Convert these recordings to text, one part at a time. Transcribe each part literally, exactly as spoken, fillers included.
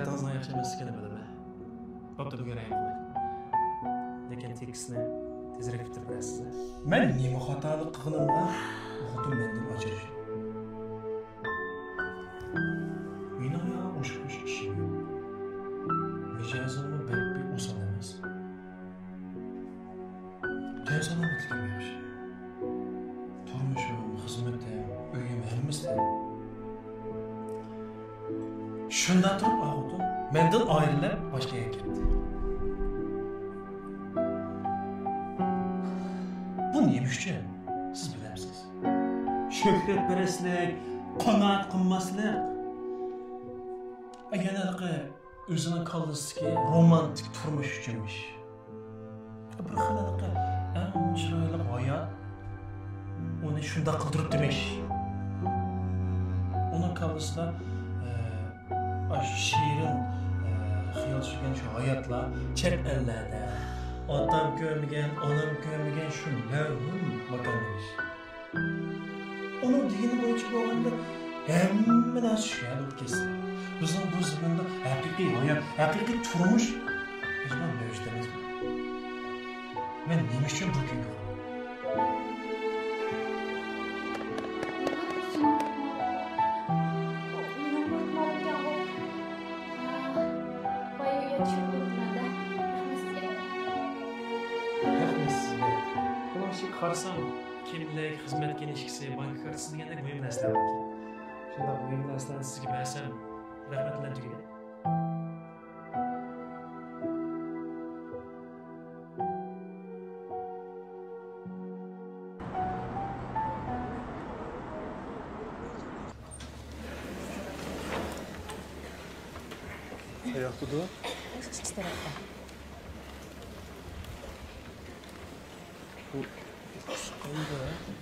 hayatınızdan yaxshi emasligini bilaman. Bo'pti, bugun aytmayman. Lekin tekstni tezroq bitirib berasiz. Men nima xatolik qilganimga xotin mendan ajrashdi. Meni ya o'sha kishi. Mijozimni belki o'sal emas. Tezalamatlikka yaxshi. Turmushim, xizmatim, uyim hammasi. Shundan turib xotin mendan ayrilib boshqaga ketdi. Bu nima uchun? Siz bilamsiz. Shuhratparastlik, qanoat qilmaslik. Yanaliqi o'zining qallisidagi romantik turmush uchunmish. Bir xilaliqi eng chiroyli hayot uni shunda qildirib demish. Uning qallisida şiirin xiyal sürgen şu hayatlar çek ellerde atam görmegen, anam görmegen şu levhun makamıymış. Onun dini boyunca bu alanda hemen şüyel olup kesin. Bizim bu zamanda hakiki hayat, hakiki turmuş hiç bana mevcut demez mi? Ben neymiş için bu gün Qarasam, kimlik, xizmatga ilişkisi, bank kartasi degandek muhim narsalar bor. Shunday muhim narsalarni sizga bersam, rahmat bilan tugaydi. Qayoqda bu? Ichki tarafda. Sıkıldı.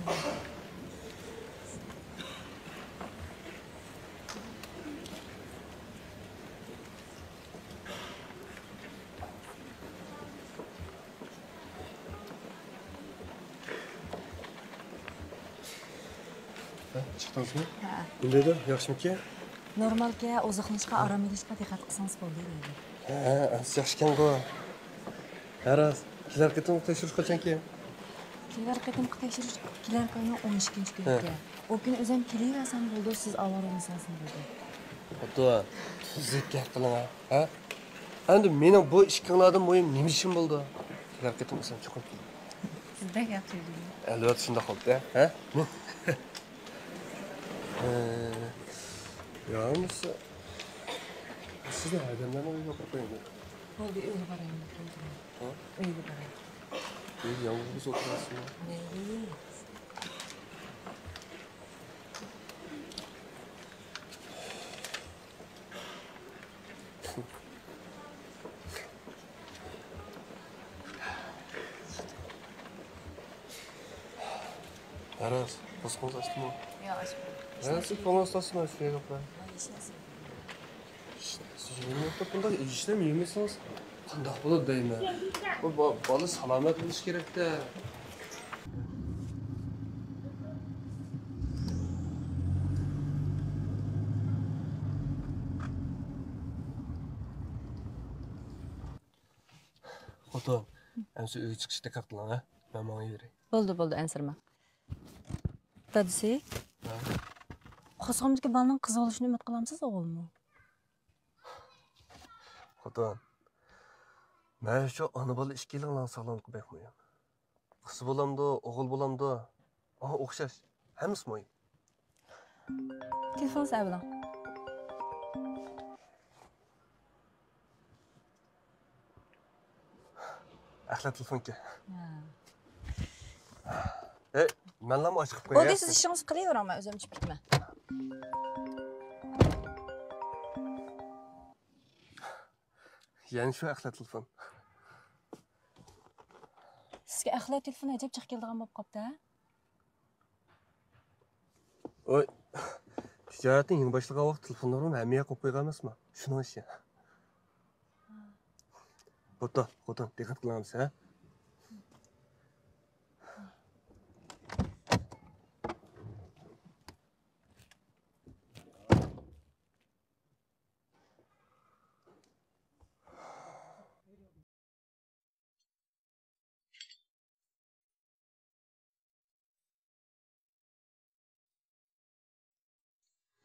Çıktınız mı? Ha. Ne dedi? Yaxşı mı ki? Normalga oziqlashga, aram edishga diqqat qilsangiz bo'ldi deydi. Ha, yaxshikan bu. Haras, kelar ketin tekshirish qachonki? Kelar ketin tekshirish kelar kuni o'n ikkinchi kunga. O kun o'zim kelaversam bo'ldi, siz avvalamisansiz dedi. Xo'p, tuzlik gap qiling, ha? Endi mening bu ishlardan muhim nima ishim bo'ldi? Kelar ketin o'zim chiqib. Sizda gap so'zlayman. Albatta shunda qoldi, ha? Yalnız siz de adamdan uyuyor bakayım. Oldu öyle barayım. Ha? Öyle barayım. İyi yalnız oturuyorsun. Ne iyi. Aras, basmaz açtın mı? Ya açmadım. Ben siz bana ustasın şuraya kapı. Ay işlesin. Siz yemin yapıp bunda işlem yemiyorsunuz. Kandak bunu değil mi? Bu balı salamet olmuş gerek de. Oto, emsi öğü çıkışta kalktı lan ha? Ben bana yürüyeyim. Bo'ldi, bo'ldi, ansirma. Dadisi? Ha? Qo'zg'amizga balning qiz olishini umid qilamsiz, o'g'ilmi? Oto, ben şu ana balı işkiyle sağlam kubek muyum? Kız bulamdı, oğul bulamdı. Aha okşaş. Hemisi muyum? Telefon sabilan. Ahla telefon ki. E, ben lan mı açık koyayım? Bo'ldi, siz ishingizni qilaveraman, o'zim chiqib ketman. Yani şu ahla telefon. Sizga ahla telefon ajab chiqib keladigan bo'lib qopti, ha? Oy. Ticaretin yeni başlığa vakit telefonlarını hemmiye kopya kalmasın mı? Şunu işe. Oto, oto, dikkat kılamız ha?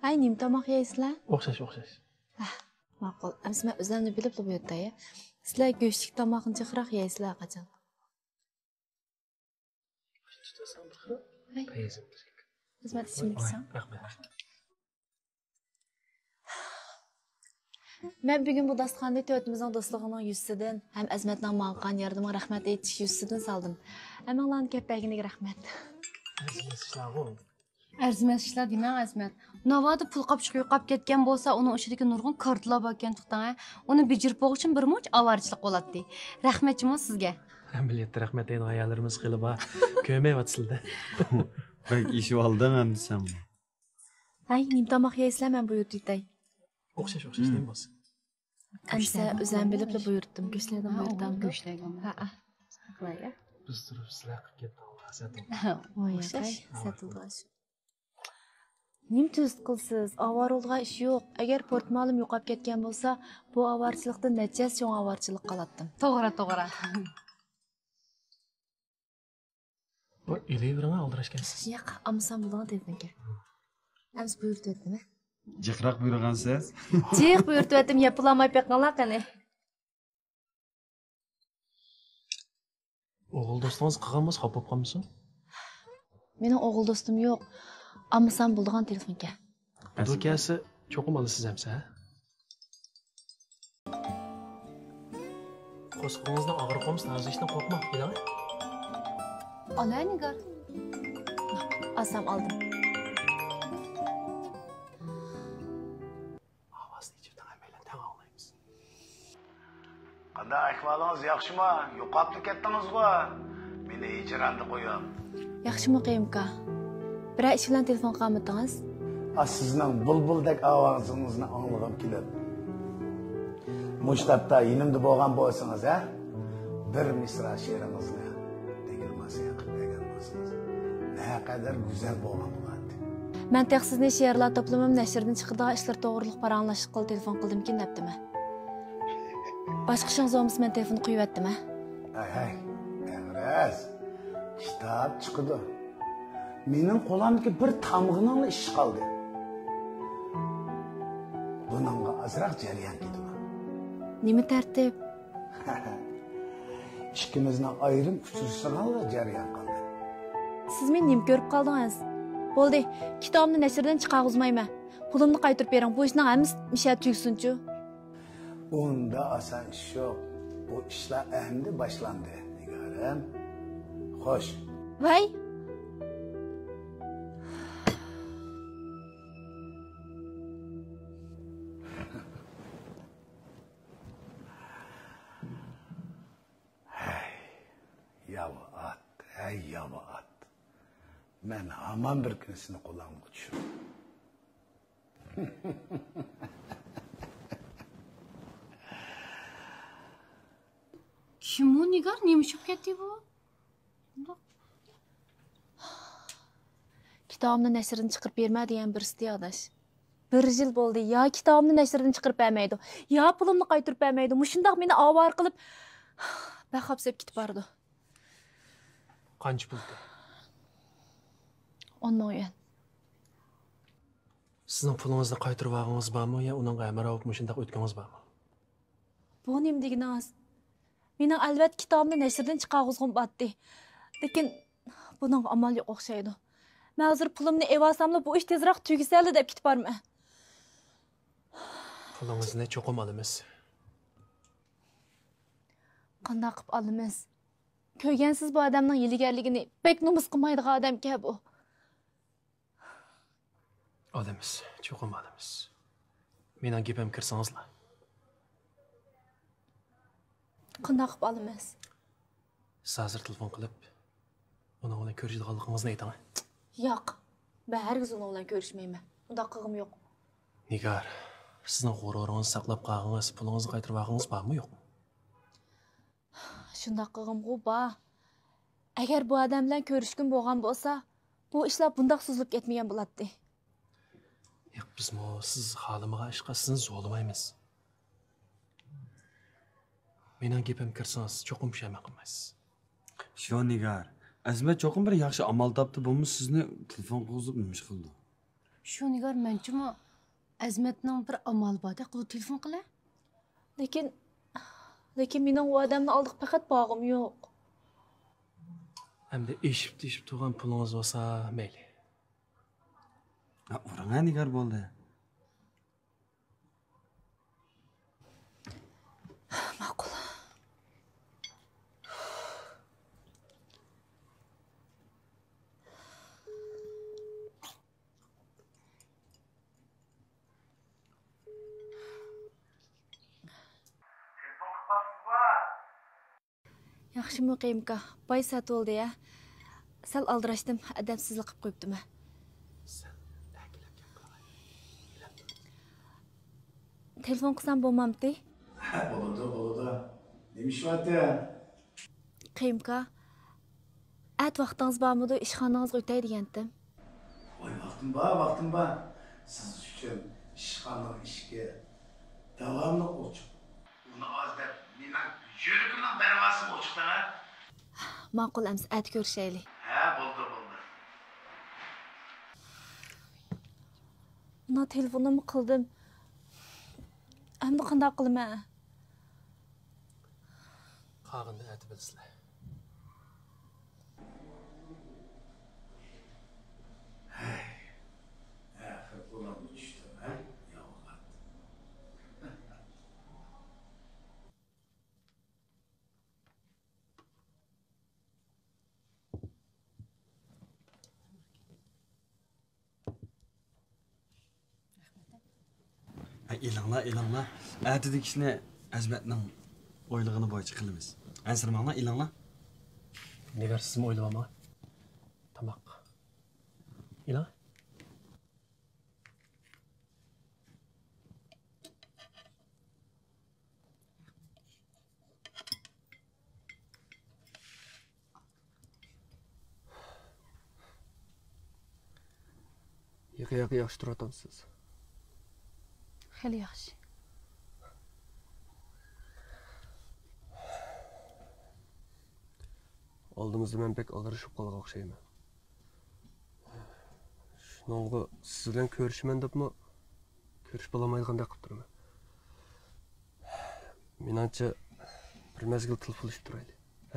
Ay, nima tomoq yeysizlar? O'xshash, o'xshash. Ma'qul. Ammo men o'zimni bilib bu yerda. Sizlar go'shtlik tomoqni jiqroq yeysizlar qachon? Payizim. Xizmat ichimliksan. Rahmat. Men bugun bu dasturxonda to'rtimizning do'stligining yuzidan ham Azmatning manqan yordamiga rahmat aytish yuzidan soldim. Hammanglarning kappaginiga rahmat. Arzimas ishlar demang Azmat. Navoda pul qopchiq yo'qolib ketgan bo'lsa, uning ichidagi nurg'un kartlar bo'lgan tuqdan, uni bijirib bo'g'ish uchun bir munch avarchilik bo'ladi. Rahmatchimo sizga. Amaliyotda rahmat degan ayollarimiz qilib ha. Ko'mayapsizlar. Bak ishi oldim ham desam. Ay, nima tomoq yeysizlar men buyurdim. O'xshash, o'xshash nima bo'lsin? Amsa o'zim bilib buyurdim. Go'shtlardan buyurdim. Go'shtlagan. Ha, ha. Qilayga. Biz turib sizlar qilib ketdik. O'xshash, satılg'ash. Nim tuz qilsiz, avarolg'a ish yo'q. Agar portmolim yo'qolib ketgan bo'lsa, bu avarchilikda necha so'ng avarchilik qilatdim. To'g'ri, to'g'ri. Bu ilayverma aldirashgansiz. Yo'q, amsam bo'lgan telefon kerak. Ams buyurtdimi? Jiqroq buyurgansiz. Jiq buyurtdim, yapılamay pekqanlar qani. O'g'il do'stingiz qilgan bo'lsa, xop bo'lib qolmasin? Mening o'g'il do'stim yo'q. Amsam bo'lgan telefonga. Dokasi cho'qim olasiz hamsa, ha? Qo'sqingizni og'ir qolmas, tarzishdan qo'rqmang, bilaman. Olay Nigar. Asam oldim. Ovozni ichibdan aymaylar, tag olmaymiz. Qanday ahvolingiz yaxshimi? Yo'qolib ketdingizmi? Meni hijranda qo'yib. Yaxshimi qiyimka? Biroq ish bilan telefon qilmadingiz? A sizning bulbuldek ovozingizni anglagim kelib. Mushtapda yinimda bo'lgan bo'lsangiz, ha? Bir misra she'ringizni tegirmasiga qilib bergan bo'lsangiz, naqadar go'zal bo'lgan bo'ladi. Men tek sizni she'rlar to'plamim nashrdan chiqadigan ishlar to'g'riliq paranglashib qilib telefon qildimki, debdimi? Boshqa ishingiz bo'lmasa men telefon qo'yibdimmi? Ay ay, Egriz. Kitob chiqdi. Mening qo'limdagi bir tamg'ining ish qoldi. Buningga azroq jarayon ketdi. Nima tartib? İkimizni ayrim uchirsanlar jarayon qildi. Siz meni nim ko'rib qoldingiz? Bo'ldi, kitobni nashrdan chiqarg'izmayman. Pulimni qaytarib bering. Bu ishning hammasi mishat tugsinchi. Unda asan ish yo'q. Bu ishlar endi boshlandi, Nigorim. Xo'sh. Voy. Yava at, hey yava at. Men hamon bir kunisini qo'limga tushib. Kim bu Nigar? Nima ishib ketdi bu? Kitobni nashrdan chiqarib berma degan bir istiyodash. Bir yil bo'ldi. Ya kitobni nashrdan chiqarib bermaydi, ya pulimni qaytarib bermaydi. Mushundoq meni ovar qilib baxapsib ketib bordi. Qancha puldi? o'n ming yuan. Sizning pulingizni qaytarib olganingiz bormi yo uningga amar olib mushundaq o'tganingiz bormi? Bu nima deganingiz? Mening albatta kitobni nashrdan chiqarg'izg'im batdi. Lekin buning amal yo'q o'xshaydi. Men hozir pulimni evasamla bu ish tezroq tugasaldi deb ketib borman. Pulingizni cho'qim olamiz. Qanday qilib olamiz? Ko'rgansiz bu odamning yiligarligini, bek nomus qilmaydigan odamga bu. Olamiz, cho'qim olamiz. Mening gapim kirsangizlar. Qanday qilib olamiz? Siz hozir telefon qilib, uni bilan ko'rishadiganligingizni ayting. Yo'q. Ben hargiz uni bilan ko'rishmayman. Unda qilg'im yo'q. Nigar, sizning g'ururingizni saqlab qolganingiz, pulingizni qaytarib olganingiz bormi yo'qmi? Shunda qilg'im bor. Agar bu odam bilan ko'rishgun bo'lgan bo'lsa, bu ishlar bundoq suzilib ketmagan bo'ladi. Yo'q, biz mo siz xohlamagan ishqa sizni zo'lamaymiz. Mening gapim kirsangiz, cho'qim pushaymon qilmaysiz. Shu Nigar, Azmat cho'qim bir yaxshi amal topdi, bo'lmi sizni telefon qilib nima ish qildi? Şu Nigar mençimi Azmatning bir amal borda qilib telefon qila. Lekin lekin mening u odamni oldiq faqat bog'im yo'q. Hamda eshib-teshib turgan pulingiz bo'lsa, mayli. Ha, uranga nigar bo'ldi. Ma'qul. Yaxshimi Qiyimka, boy sat oldi ya. Sal aldirashdim, adabsizlik qilib qo'yibdimi? Telefon qilsam bo'lmamdi? Ha, bo'ladi, bo'ladi. Demishyapti. Qiyimka, at vaqtingiz bormidi, ishxonangizga o'tay degandim. Voy, vaqtim bor, vaqtim bor. Siz uchun ishxonaning ishga davomli ochiq. Uni ozdab, mening yuragimning darvozasi ochiqda. Ma'qul, amsi at ko'rishaylik. Ha, bo'ldi, bo'ldi. Mana telefonimni qildim. Endi qanday qilaman? Qag'inda aytib bilsizlar. Axir ular uchdim, ha? Yolg'on. Ha, ilanglar, ilanglar. Atidagi ishni Azmatning o'ylig'ini bo'yicha qilamiz. Ansirmanglar, ilanglar. Nigar sizmi o'ylab olma. Tamoq. Ila? Yiqi-yiqi yaxshi turatamsiz. Xeyli yaxshi. Oldimizda men pek ag'rishib qolgan o'xshayman. Shuningga siz bilan ko'rishaman debmi ko'rishib olamaydigandek qilib turaman. Menimcha bir mezgil tilpilishib turaylik. Ha?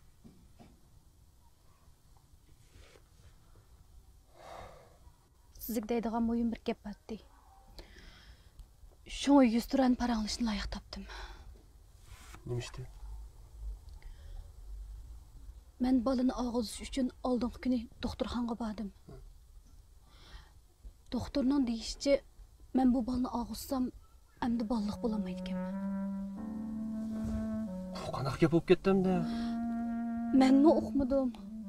Sizga deydigan mo'yin bir gap batdi. Şoňa yüz turan paranglışını laýyk tapdym. Nimişdi? Men balany ağızış üçün aldığım güni doktorxanaga bardym. Doktorning deyişçe men bu balany ağızsam emdi ballyk bolamaydy ekenman. Bu qanaq gap bolip ketdi-de? Menmi uqmadım.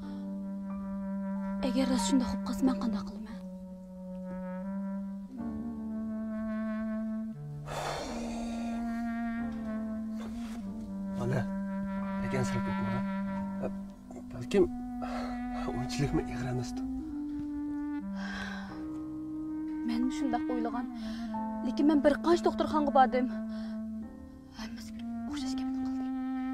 Eger ras şunda qop qalsa men qanday qılaman? Ana, pek ensirab ketdim ha. Balkim unchilikmi ig'ir emasdi. Men shundaq o'ylagan. Lekin men bir qancha doktorxonaga bordim. Hammasi bir o'xshash gapni qildi.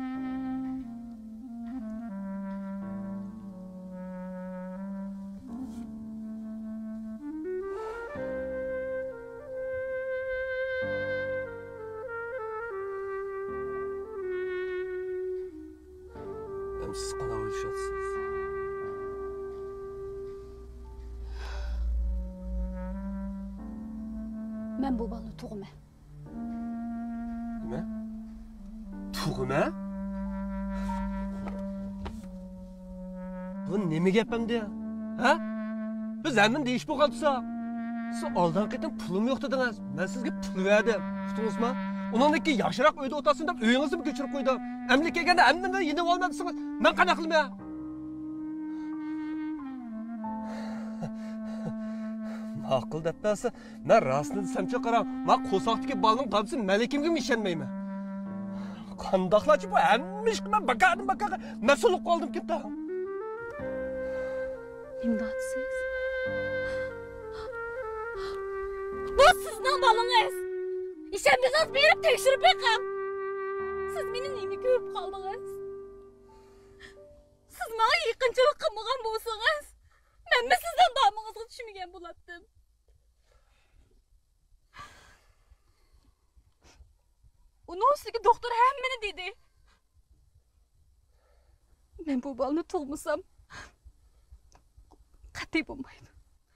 Hem siz qanday o'ylashyapsiz? Men bu balani tug'ma. Nima? Tug'ma? Bu nima gap endi? Ha? Biz hamma deyish bo'lgansa, siz oldin ketin pulim yo'q dedingiz. Men sizga pul berdim. Tutingizmi? Undan keyin yaxshiroq uyda o'tasin deb uyingizni ko'chirib qo'ydim. Amli kelganda hammani yinib olmadingiz. Men qanaqa qilmay? Ma'qul deb bersa, men rostini desamchi qarang, men qo'soqdagi balning qamsi malikimga ishonmayman. Qandoqlachi bu hamma ishni men bakadim bakaga mas'ul qoldim ketdi. İmdadsız. Bu sizning balangiz. İşemizsiz berip tekshirib beqam. Siz meni nima ko'rib qoldingiz? Siz menga yaqinchilik qilmagan bo'lsangiz, men sizdan damingizga tushmagan bo'lardim. Onun üstüne doktor hemmeni dedi. Ben bu balını tuğmasam qat'iy bo'lmaydi.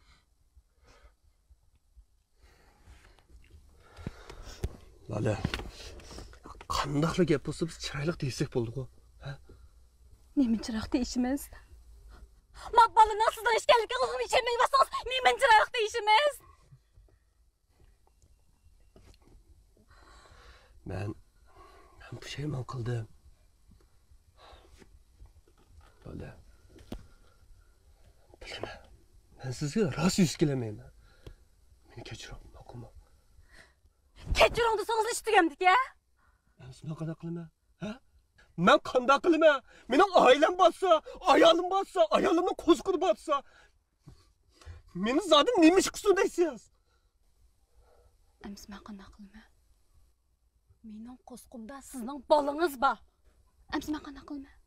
Lale, qandaqli gap bo'lsa biz chiroyli desak bo'ldi-ku. Nemin chiroq deyishimiz? Maqbaladan sizdan ishkanlikka qilib ishlaymaysangiz, nemin chiroq deyishimiz? Men men pushaymon qildim. Lale. Bilaman. Men sizga rost yuz kelamayman. Meni kechiring, ma'qulmi? Kechiring desangiz eshitgandik-ya. Men shunday qana qilaman, ha? Men qanday qilaman? Mening oilam botsa, ayolim botsa, ayolimning qo'zqini botsa, meni zodi nima ish qilsin deysiz? Ems men qanday qilaman? Mening qo'zqimda sizning bolangiz bor. Ems men qanday qilaman?